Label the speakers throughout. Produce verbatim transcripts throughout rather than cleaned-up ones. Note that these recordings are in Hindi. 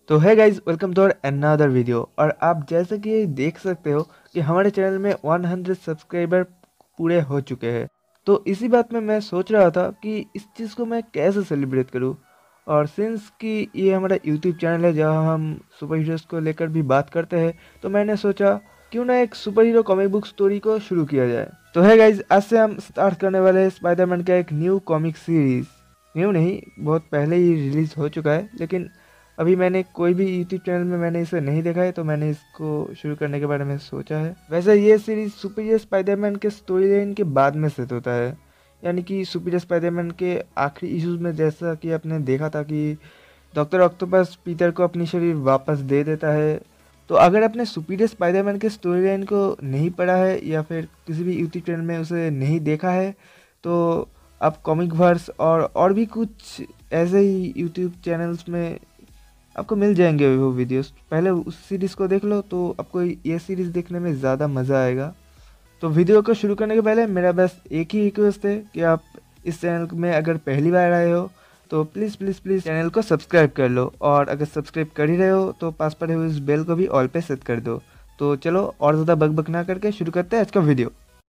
Speaker 1: तो है guys, welcome to another video. और आप जैसे कि देख सकते हो कि हमारे चैनल में सौ सब्सक्राइबर पूरे हो चुके हैं। तो इसी बात में मैं सोच रहा था कि इस चीज़ को मैं कैसे सेलिब्रेट करूं। और सिंस कि ये हमारा यूट्यूब चैनल है जहां हम सुपर हीरोज़ को लेकर भी बात करते हैं, तो मैंने सोचा क्यों ना एक super hero comic book story को शुरू किया जाए। तो है गाइज, आज से हम स्टार्ट करने वाले हैं स्पाइडरमैन का एक न्यू कॉमिक सीरीज़। न्यू नहीं, बहुत पहले ही रिलीज़ हो चुका है, लेकिन अभी मैंने कोई भी यूट्यूब चैनल में मैंने इसे नहीं देखा है, तो मैंने इसको शुरू करने के बारे में सोचा है। वैसे ये सीरीज सुपीरियर स्पाइडरमैन के स्टोरी लाइन के बाद में सेट होता है, यानी कि सुपीरियर स्पाइडरमैन के आखिरी इश्यूज में जैसा कि आपने देखा था कि डॉक्टर ऑक्टोपस पीटर को अपनी शरीर वापस दे देता है। तो अगर आपने सुपीरियर स्पाइडरमैन के स्टोरी लाइन को नहीं पढ़ा है या फिर किसी भी यूट्यूब चैनल में उसे नहीं देखा है, तो आप कॉमिक वर्स और और भी कुछ ऐसे ही यूट्यूब चैनल्स में आपको मिल जाएंगे वो वीडियोस। पहले उस सीरीज़ को देख लो तो आपको ये सीरीज़ देखने में ज़्यादा मज़ा आएगा। तो वीडियो को शुरू करने के पहले मेरा बस एक ही रिक्वेस्ट है कि आप इस चैनल में अगर पहली बार आए हो तो प्लीज़ प्लीज़ प्लीज़ चैनल को सब्सक्राइब कर लो, और अगर सब्सक्राइब कर ही रहे हो तो पास पड़े हुए इस बेल को भी ऑल पे सेट कर दो। तो चलो और ज़्यादा बक बक ना करके शुरू करते हैं आज का वीडियो।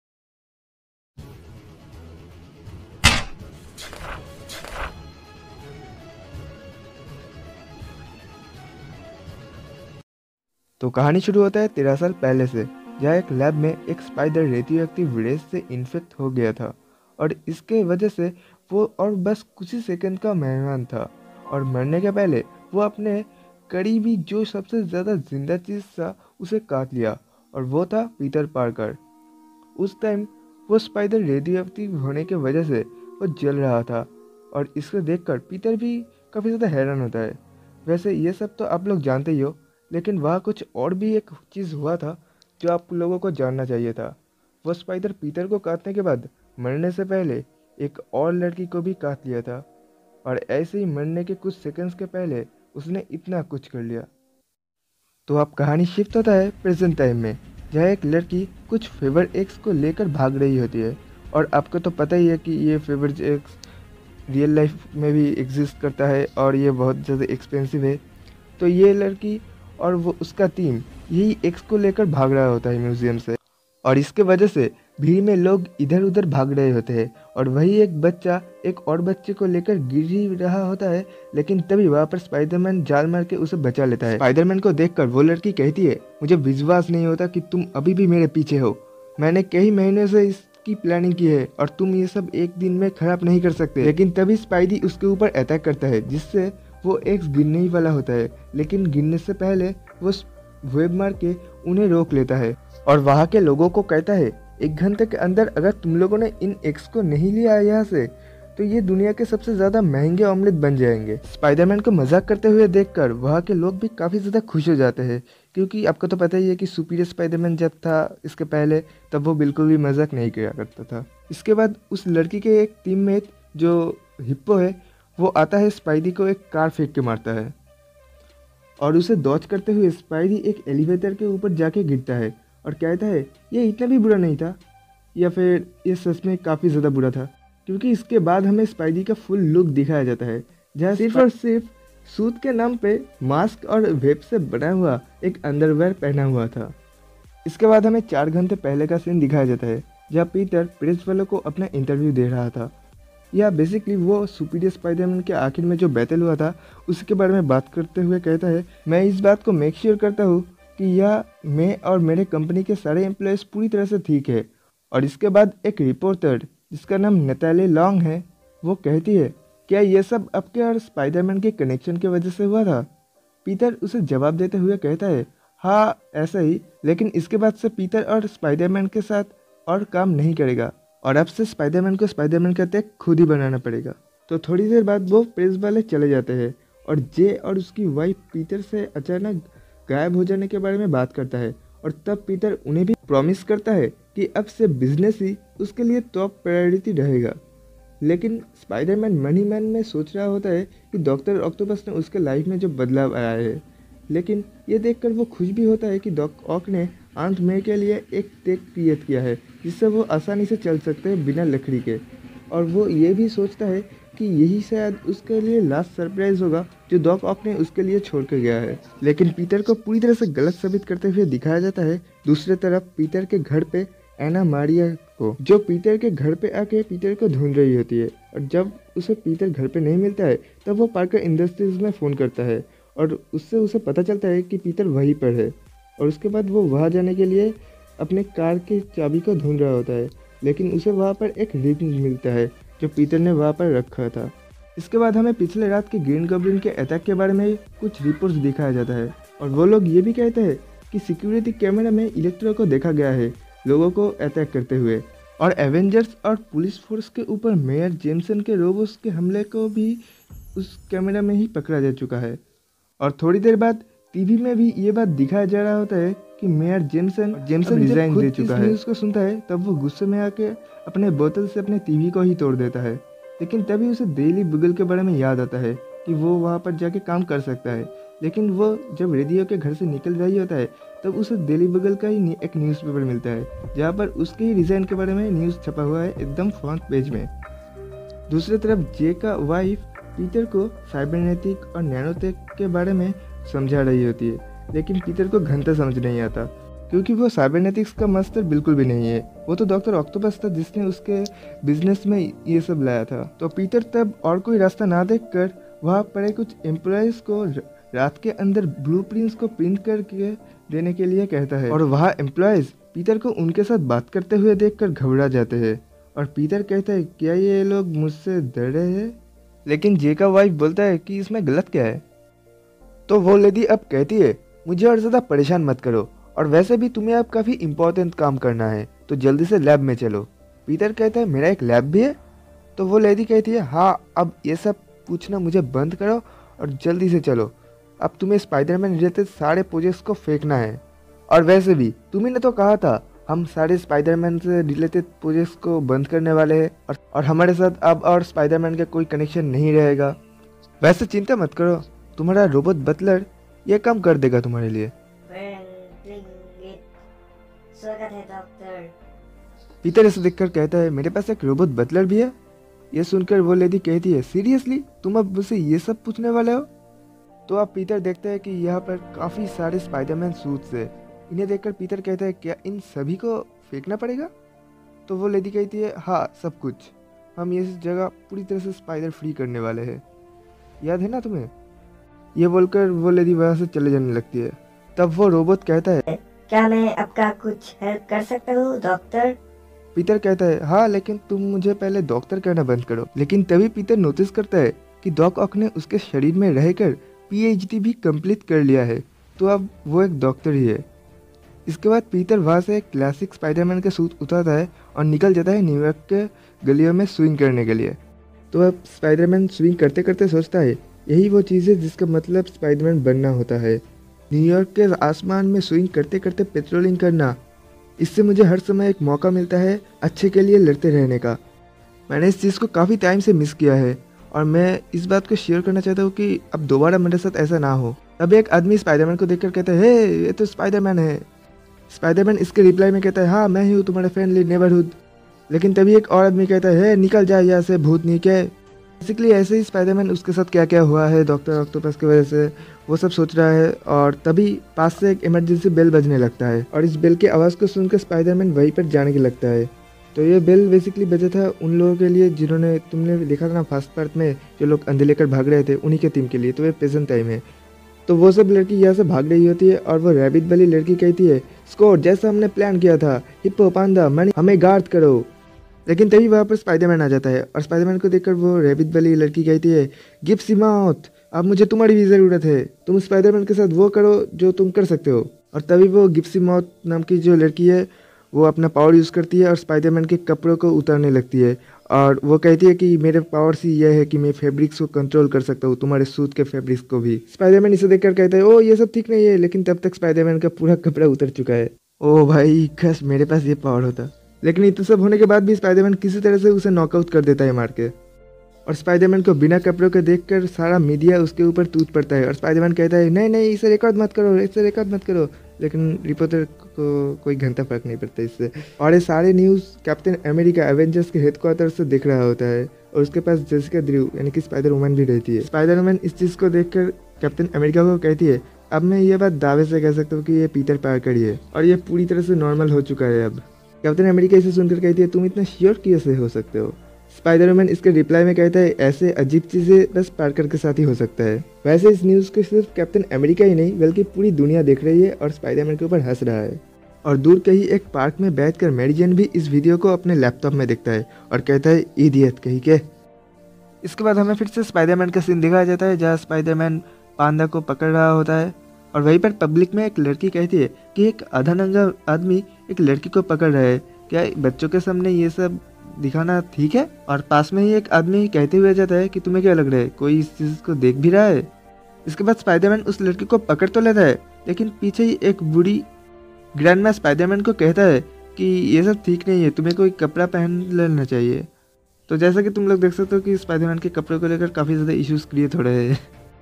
Speaker 1: तो कहानी शुरू होता है तेरह साल पहले से, जहाँ एक लैब में एक स्पाइडर रेडियो एक्टिव रेस से इन्फेक्ट हो गया था, और इसके वजह से वो और बस कुछ ही सेकंड का मेहमान था। और मरने के पहले वो अपने करीबी जो सबसे ज़्यादा जिंदा चीज़ था उसे काट लिया, और वो था पीटर पार्कर। उस टाइम वो स्पाइडर रेडियो एक्टिव होने की वजह से वो जल रहा था, और इसको देखकर पीटर भी काफ़ी ज़्यादा हैरान होता है। वैसे ये सब तो आप लोग जानते ही हो, लेकिन वहाँ कुछ और भी एक चीज़ हुआ था जो आप लोगों को जानना चाहिए था। वो स्पाइडर पीटर को काटने के बाद मरने से पहले एक और लड़की को भी काट लिया था, और ऐसे ही मरने के कुछ सेकंड्स के पहले उसने इतना कुछ कर लिया। तो अब कहानी शिफ्ट होता है प्रेजेंट टाइम में, जहाँ एक लड़की कुछ फेवर एक्स को लेकर भाग रही होती है। और आपको तो पता ही है कि ये फेवर एक्स रियल लाइफ में भी एग्जिस्ट करता है और ये बहुत ज़्यादा एक्सपेंसिव है। तो ये लड़की और वो उसका टीम यही एक्स को लेकर भाग रहा होता है म्यूजियम से, और इसके वजह से भीड़ में लोग इधर उधर भाग रहे होते हैं। और वही एक बच्चा एक और बच्चे को लेकर गिर ही रहा होता है, लेकिन तभी वहाँ पर स्पाइडरमैन जाल मार के उसे बचा लेता है। स्पाइडरमैन को देखकर वो लड़की कहती है, मुझे विश्वास नहीं होता कि तुम अभी भी मेरे पीछे हो। मैंने कई महीनों से इसकी प्लानिंग की है और तुम ये सब एक दिन में खराब नहीं कर सकते। लेकिन तभी स्पाइडी उसके ऊपर अटैक करता है, जिससे वो एक्स गिरने ही वाला होता है, लेकिन गिरने से पहले वो वेब मार के उन्हें रोक लेता है और वहाँ के लोगों को कहता है, एक घंटे के अंदर अगर तुम लोगों ने इन एक्स को नहीं लिया यहाँ से तो ये दुनिया के सबसे ज़्यादा महंगे ऑमलेट बन जाएंगे। स्पाइडरमैन को मजाक करते हुए देखकर वहाँ के लोग भी काफ़ी ज़्यादा खुश हो जाते हैं, क्योंकि आपको तो पता ही है कि सुपीरियर स्पाइडरमैन जब था इसके पहले, तब वो बिल्कुल भी मजाक नहीं किया करता था। इसके बाद उस लड़की के एक टीममेट जो हिप्पो है, वो आता है स्पाइडी को एक कार फेंक के मारता है, और उसे डॉज करते हुए स्पाइडी एक एलिवेटर के ऊपर जाके गिरता है और कहता है ये इतना भी बुरा नहीं था, या फिर ये सच में काफ़ी ज़्यादा बुरा था। क्योंकि इसके बाद हमें स्पाइडी का फुल लुक दिखाया जाता है, जहाँ सिर्फ और सिर्फ सूट के नाम पे मास्क और वेब से बना हुआ एक अंडरवेयर पहना हुआ था। इसके बाद हमें चार घंटे पहले का सीन दिखाया जाता है, जहाँ पीटर प्रेस वालों को अपना इंटरव्यू दे रहा था। या बेसिकली वो सुपीरियर स्पाइडरमैन के आखिर में जो बैटल हुआ था उसके बारे में बात करते हुए कहता है, मैं इस बात को मेक श्योर करता हूँ कि यह मैं और मेरे कंपनी के सारे एम्प्लॉयज़ पूरी तरह से ठीक है। और इसके बाद एक रिपोर्टर जिसका नाम नताली लॉन्ग है, वो कहती है, क्या ये सब आपके और स्पाइडरमैन के कनेक्शन की वजह से हुआ था? पीटर उसे जवाब देते हुए कहता है, हाँ ऐसा ही, लेकिन इसके बाद से पीटर और स्पाइडरमैन के साथ और काम नहीं करेगा, और अब से स्पाइडरमैन को स्पाइडरमैन का टैग खुद ही बनाना पड़ेगा। तो थोड़ी देर बाद वो प्रेस वाले चले जाते हैं, और जे और उसकी वाइफ पीटर से अचानक गायब हो जाने के बारे में बात करता है, और तब पीटर उन्हें भी प्रॉमिस करता है कि अब से बिजनेस ही उसके लिए टॉप प्रायोरिटी रहेगा। लेकिन स्पाइडरमैन मनी मैन में सोच रहा होता है कि डॉक्टर ऑक्टोपस ने उसके लाइफ में जो बदलाव आया है, लेकिन ये देखकर वो खुश भी होता है कि डॉक ऑक ने आंट मे के लिए एक टेक क्रिएट किया है जिससे वो आसानी से चल सकते हैं बिना लकड़ी के। और वो ये भी सोचता है कि यही शायद उसके लिए लास्ट सरप्राइज होगा जो डॉक ऑक ने उसके लिए छोड़ कर गया है। लेकिन पीटर को पूरी तरह से गलत साबित करते हुए दिखाया जाता है दूसरी तरफ पीटर के घर पे एना मारिया को, जो पीटर के घर पे आके पीटर को ढूंढ रही होती है। और जब उसे पीटर घर पे नहीं मिलता है तब वो पार्कर इंडस्ट्रीज में फ़ोन करता है और उससे उसे पता चलता है कि पीटर वहीं पर है। और उसके बाद वो वहाँ जाने के लिए अपने कार की चाबी को ढूंढ रहा होता है, लेकिन उसे वहाँ पर एक रिंग मिलता है जो पीटर ने वहाँ पर रखा था। इसके बाद हमें पिछले रात के ग्रीन गॉब्लिन के अटैक के बारे में कुछ रिपोर्ट्स दिखाया जाता है और वो लोग ये भी कहते हैं कि सिक्योरिटी कैमरा में इलेक्ट्रो को देखा गया है लोगों को अटैक करते हुए। और एवेंजर्स और पुलिस फोर्स के ऊपर मेयर जेमसन के रोबोट्स के हमले को भी उस कैमरा में ही पकड़ा जा चुका है। और थोड़ी देर बाद टीवी में भी ये बात दिखाया जा रहा होता है कि मेयर जेमसन जेमसन रिजाइन दे चुका है। उसको सुनता है तब वो गुस्से में आके अपने बोतल से अपने टीवी को ही तोड़ देता है। लेकिन तभी उसे डेली बुगल के बारे में याद आता है कि वो वहाँ पर जाके काम कर सकता है। लेकिन वो जब रेडियो के घर से निकल रही होता है तब उसे डेली बुगल का ही एक न्यूज़पेपर मिलता है जहाँ पर उसके ही रिजाइन के बारे में न्यूज़ छपा हुआ है एकदम फ्रंट पेज में। दूसरी तरफ जे का वाइफ पीटर को साइबरनेटिक और नैनोटेक के बारे में समझा रही होती है, लेकिन पीटर को घंटा समझ नहीं आता क्योंकि वो साइबरनेटिक्स का मास्टर बिल्कुल भी नहीं है। वो तो डॉक्टर ऑक्टोपस था जिसने उसके बिजनेस में ये सब लाया था। तो पीटर तब और कोई रास्ता ना देखकर वहाँ पड़े कुछ एम्प्लॉयज़ को रात के अंदर ब्लूप्रिंट्स को प्रिंट करके देने के लिए कहता है। और वहाँ एम्प्लॉयज़ पीटर को उनके साथ बात करते हुए देखकर घबरा जाते हैं और पीटर कहता है क्या ये लोग मुझसे डर रहे हैं। लेकिन जे का वाइफ बोलता है कि इसमें गलत क्या है। तो वो लेडी अब कहती है मुझे और ज़्यादा परेशान मत करो और वैसे भी तुम्हें अब काफ़ी इम्पोर्टेंट काम करना है तो जल्दी से लैब में चलो। पीटर कहता है मेरा एक लैब भी है। तो वो लेडी कहती है हाँ अब ये सब पूछना मुझे बंद करो और जल्दी से चलो, अब तुम्हें स्पाइडरमैन रिलेटेड सारे प्रोजेक्ट्स को फेंकना है। और वैसे भी तुम्ही ने तो कहा था हम सारे स्पाइडरमैन से रिलेटेड प्रोजेक्ट्स को बंद करने वाले हैं और, और हमारे साथ अब और स्पाइडरमैन का कोई कनेक्शन नहीं रहेगा। वैसे चिंता मत करो, तुम्हारा रोबोट बटलर ये काम कर देगा तुम्हारे लिए।
Speaker 2: स्वागत है डॉक्टर।
Speaker 1: पीटर इसे देखकर कहता है मेरे पास एक रोबोट बटलर भी है। ये सुनकर वो लेडी कहती है सीरियसली तुम अब मुझसे ये सब पूछने वाले हो। तो अब पीटर देखता है कि यहाँ पर काफ़ी सारे स्पाइडरमैन सूट्स है। इन्हें देखकर पीटर कहता है क्या इन सभी को फेंकना पड़ेगा। तो वो लेडी कहती है हाँ सब कुछ, हम ये जगह पूरी तरह से स्पाइडर फ्री करने वाले हैं, याद है ना तुम्हें। ये बोलकर वो लेडी वहाँ से चले जाने लगती है। तब वो रोबोट कहता है
Speaker 2: क्या मैं आपका कुछ हेल्प कर सकता हूँ डॉक्टर।
Speaker 1: पीटर कहता है हाँ लेकिन तुम मुझे पहले डॉक्टर कहना बंद करो। लेकिन तभी पीटर नोटिस करता है कि डॉक ऑक ने उसके शरीर में रहकर पीएचडी भी कंप्लीट कर लिया है, तो अब वो एक डॉक्टर ही है। इसके बाद पीटर वहाँ से एक क्लासिक स्पाइडरमैन का सूट उतारता है और निकल जाता है न्यूयॉर्क के गलियों में स्विंग करने के लिए। तो अब स्पाइडरमैन स्विंग करते करते सोचता है यही वो चीज़ है जिसका मतलब स्पाइडरमैन बनना होता है, न्यूयॉर्क के आसमान में स्विंग करते करते पेट्रोलिंग करना। इससे मुझे हर समय एक मौका मिलता है अच्छे के लिए लड़ते रहने का। मैंने इस चीज़ को काफ़ी टाइम से मिस किया है और मैं इस बात को शेयर करना चाहता हूँ कि अब दोबारा मेरे साथ ऐसा ना हो। तब एक आदमी स्पाइडरमैन को देखकर कहता है हे ये तो स्पाइडरमैन है। स्पाइडरमैन इसके रिप्लाई में कहता है हाँ मैं ही हूँ तुम्हारा फ्रेंडली नेबरहुड। लेकिन तभी एक और आदमी कहता है हे निकल जाए यहाँ से भूतनी के। बेसिकली ऐसे ही स्पाइडरमैन उसके साथ क्या क्या हुआ है डॉक्टर ऑक्टोपस की वजह से वो सब सोच रहा है। और तभी पास से एक इमरजेंसी बेल बजने लगता है और इस बेल की आवाज़ को सुनकर स्पाइडरमैन वहीं पर जाने के लगता है। तो ये बेल बेसिकली बजा था उन लोगों के लिए जिन्होंने तुमने देखा था ना फर्स्ट पार्ट में जो लोग अंधे लेकर भाग रहे थे, उन्हीं के टीम के लिए। तो ये प्रेजेंट टाइम है। तो वो सब लड़की यहाँ से भाग रही होती है और वो रैबिट वाली लड़की कहती है स्कॉट जैसा हमने प्लान किया था हिप्पो पांडा मनी हमें गार्ड करो। लेकिन तभी वहाँ पर स्पाइडरमैन आ जाता है और स्पाइडरमैन को देखकर वो रैबिट वाली लड़की कहती है गिव सी माउथ, अब मुझे तुम्हारी भी ज़रूरत है, तुम स्पाइडरमैन के साथ वो करो जो तुम कर सकते हो। और तभी वो गिव सी माउथ नाम की जो लड़की है वो अपना पावर यूज़ करती है और स्पाइडरमैन के कपड़ों को उतारने लगती है। और वो कहती है कि मेरे पावर से यह है कि मैं फैब्रिक्स को कंट्रोल कर सकता हूँ, तुम्हारे सूट के फैब्रिक्स को भी। स्पाइडरमैन इसे देखकर कहता है ओ ये सब ठीक नहीं है। लेकिन तब तक स्पाइडरमैन का पूरा कपड़ा उतर चुका है। ओ भाई काश मेरे पास ये पावर होता। लेकिन इतना सब होने के बाद भी स्पाइडरमैन किसी तरह से उसे नॉकआउट कर देता है मार के। और स्पाइडरमैन को बिना कपड़ों के देखकर सारा मीडिया उसके ऊपर टूट पड़ता है और स्पाइडरमैन कहता है नहीं नहीं इसे रिकॉर्ड मत करो, इसे रिकॉर्ड मत करो, लेकिन रिपोर्टर को कोई घंटा फर्क नहीं पड़ता इससे। और ये सारे न्यूज़ कैप्टन अमेरिका एवेंजर्स के हेडक्वार्टर से देख रहा होता है और उसके पास जेसिका ड्रू यानी कि स्पाइडर वुमन भी रहती है। स्पाइडर वुमन इस चीज़ को देखकर कैप्टन अमेरिका को कहती है, अब मैं ये बात दावे से कह सकता हूँ कि ये पीटर पार्कर ही है और ये पूरी तरह से नॉर्मल हो चुका है अब। कैप्टन अमेरिका इसे सुनकर कहती है, तुम इतना श्योर कैसे हो सकते हो? स्पाइडरमैन इसके रिप्लाई में कहता है, ऐसे अजीब चीज़ें बस पार्कर के साथ ही हो सकता है। वैसे इस न्यूज़ को सिर्फ कैप्टन अमेरिका ही नहीं बल्कि पूरी दुनिया देख रही है और स्पाइडरमैन के ऊपर हंस रहा है। और दूर कहीं एक पार्क में बैठकर मैरी जेन भी इस वीडियो को अपने लैपटॉप में देखता है और कहता है, इडियट कहीं के। इसके बाद हमें फिर से स्पाइडरमैन का सीन दिखाया जाता है जहाँ स्पाइडरमैन पांडा को पकड़ रहा होता है और वहीं पर पब्लिक में एक लड़की कहती है कि एक आधा नंगा आदमी एक लड़की को पकड़ रहा है, क्या बच्चों के सामने ये सब दिखाना ठीक है? और पास में ही एक आदमी कहते हुए जाता है कि तुम्हें क्या लग रहा है, कोई इस चीज़ को देख भी रहा है? इसके बाद स्पाइडरमैन उस लड़की को पकड़ तो लेता है, लेकिन पीछे ही एक बूढ़ी ग्रैंडमा स्पाइडरमैन को कहता है कि ये सब ठीक नहीं है, तुम्हें कोई कपड़ा पहन लेना चाहिए। तो जैसा कि तुम लोग देख सकते हो कि स्पाइडरमैन के कपड़े को लेकर काफ़ी ज़्यादा इश्यूज क्रिएट हो रहे हैं।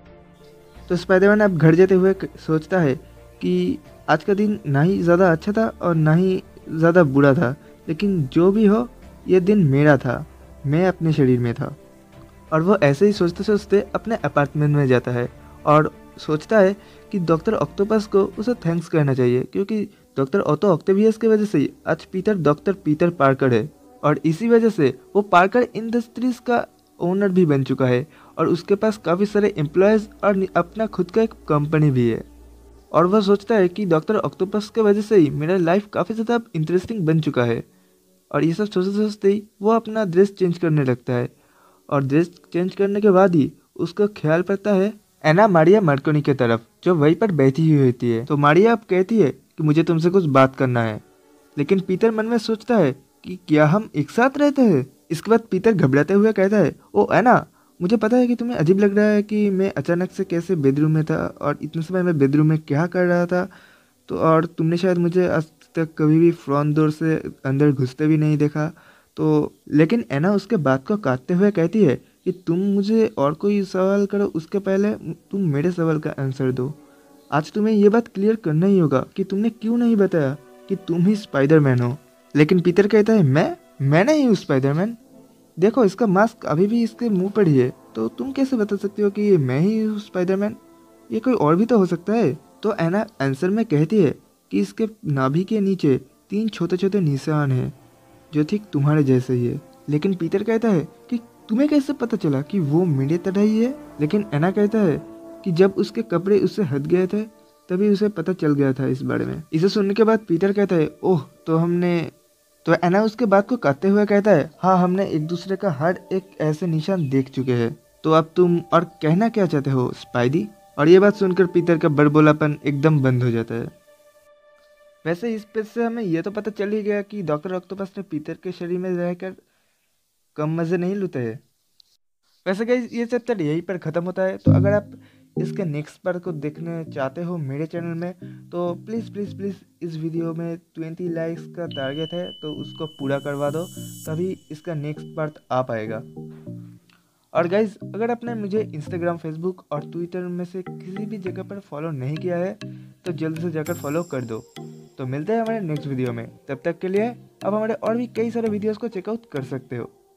Speaker 1: तो स्पाइडरमैन अब घर जाते हुए सोचता है कि आज का दिन ना ही ज़्यादा अच्छा था और ना ही ज़्यादा बुरा था, लेकिन जो भी हो ये दिन मेरा था, मैं अपने शरीर में था। और वो ऐसे ही सोचते सोचते अपने अपार्टमेंट में जाता है और सोचता है कि डॉक्टर ऑक्टोपस को उसे थैंक्स करना चाहिए, क्योंकि डॉक्टर ऑटो ऑक्टेवियस की वजह से ही आज पीटर डॉक्टर पीटर पार्कर है और इसी वजह से वो पार्कर इंडस्ट्रीज का ओनर भी बन चुका है और उसके पास काफ़ी सारे एम्प्लॉयज़ और अपना खुद का एक कंपनी भी है। और वह सोचता है कि डॉक्टर ऑक्टोपस के वजह से ही मेरा लाइफ काफ़ी ज़्यादा इंटरेस्टिंग बन चुका है। और ये सब सोचते सोचते ही वो अपना ड्रेस चेंज करने लगता है और ड्रेस चेंज करने के बाद ही उसका ख्याल पड़ता है एना मारिया मार्कोनी की तरफ, जो वहीं पर बैठी हुई होती है। तो मारिया अब कहती है कि मुझे तुमसे कुछ बात करना है, लेकिन पीटर मन में सोचता है कि क्या हम एक साथ रहते हैं? इसके बाद पीटर घबराते हुए कहता है, ओ एना, मुझे पता है कि तुम्हें अजीब लग रहा है कि मैं अचानक से कैसे बेडरूम में था और इतने समय मैं बेडरूम में क्या कर रहा था, तो और तुमने शायद मुझे आज तक कभी भी फ्रंट डोर से अंदर घुसते भी नहीं देखा। तो लेकिन एना उसके बात को काटते हुए कहती है कि तुम मुझे और कोई सवाल करो उसके पहले तुम मेरे सवाल का आंसर दो। आज तुम्हें ये बात क्लियर करना ही होगा कि तुमने क्यों नहीं बताया कि तुम ही स्पाइडरमैन हो। लेकिन पीटर कहता है, मैं मैं नहीं हूँ स्पाइडरमैन, देखो इसका मास्क अभी भी इसके मुंह पर ही है, तो तुम कैसे बता सकते हो कि ये मैं ही हूँ स्पाइडरमैन? ये कोई और भी तो हो सकता है। तो एना आंसर में कहती है कि इसके नाभि के नीचे तीन छोटे छोटे निशान हैं जो ठीक तुम्हारे जैसे ही है। लेकिन पीटर कहता है कि तुम्हें कैसे पता चला कि वो मेरे तरह ही है? लेकिन एना कहता है कि जब उसके कपड़े उससे हट गए थे तभी उसे पता चल गया था इस बारे में। इसे सुनने के बाद पीटर कहता है, ओह तो हमने तो एना उसके बात को काटते हुए कहता है, हाँ हमने एक दूसरे का हर एक ऐसे निशान देख चुके हैं, तो अब तुम और कहना क्या चाहते हो स्पाइडी? और ये बात सुनकर पीटर का बड़बोलापन एकदम बंद हो जाता है। वैसे इस पेज से हमें यह तो पता चल ही गया कि डॉक्टर ऑक्टोपस ने पीटर के शरीर में रहकर कम मज़े नहीं लूटे हैं। वैसे गाइस ये चैप्टर यहीं पर ख़त्म होता है, तो अगर आप इसके नेक्स्ट पार्ट को देखने चाहते हो मेरे चैनल में, तो प्लीज़ प्लीज़ प्लीज़ इस वीडियो में ट्वेंटी लाइक्स का टारगेट है तो उसको पूरा करवा दो, तभी इसका नेक्स्ट पार्ट आ पाएगा। और गाइज अगर आपने मुझे इंस्टाग्राम, फेसबुक और ट्विटर में से किसी भी जगह पर फॉलो नहीं किया है तो जल्दी से जाकर फॉलो कर दो। तो मिलते हैं हमारे नेक्स्ट वीडियो में, तब तक के लिए आप हमारे और भी कई सारे वीडियोस को चेकआउट कर सकते हो।